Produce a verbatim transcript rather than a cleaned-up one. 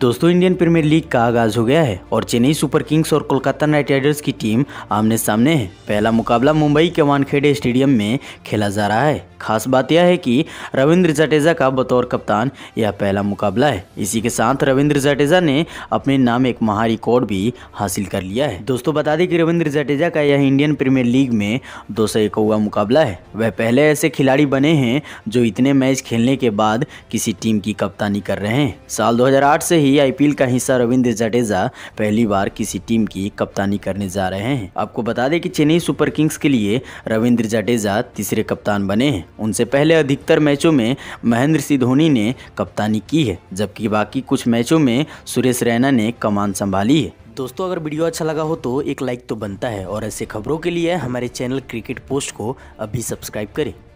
दोस्तों Indian premiere league का आगाज हो गया है और चेन्नई सुपर किंग्स और कोलकाता नाइट राइडर्स की टीम आमने सामने है। पहला मुकाबला मुंबई के वानखेड़े स्टेडियम में खेला जा रहा है। खास बात यह है कि रविंद्र जडेजा का बतौर कप्तान यह पहला मुकाबला है। इसी के साथ रविंद्र जडेजा ने अपने नाम एक महा रिकॉर्ड भी हासिल कर लिया है। दोस्तों बता दें कि रविंद्र जडेजा का यह इंडियन प्रीमियर लीग में दो सौ एकवा मुकाबला है। वह पहले ऐसे खिलाड़ी बने हैं जो इतने मैच खेलने के बाद किसी टीम की कप्तानी कर रहे हैं। साल दो हज़ार आठ से ही आईपीएल का हिस्सा रविंद्र जडेजा पहली बार किसी टीम की कप्तानी करने जा रहे हैं। आपको बता दें कि चेन्नई सुपर किंग्स के लिए रविंद्र जडेजा तीसरे कप्तान बने हैं। उनसे पहले अधिकतर मैचों में महेंद्र सिंह धोनी ने कप्तानी की है, जबकि बाकी कुछ मैचों में सुरेश रैना ने कमान संभाली है। दोस्तों अगर वीडियो अच्छा लगा हो तो एक लाइक तो बनता है और ऐसे खबरों के लिए हमारे चैनल क्रिकेट पोस्ट को अभी सब्सक्राइब करें।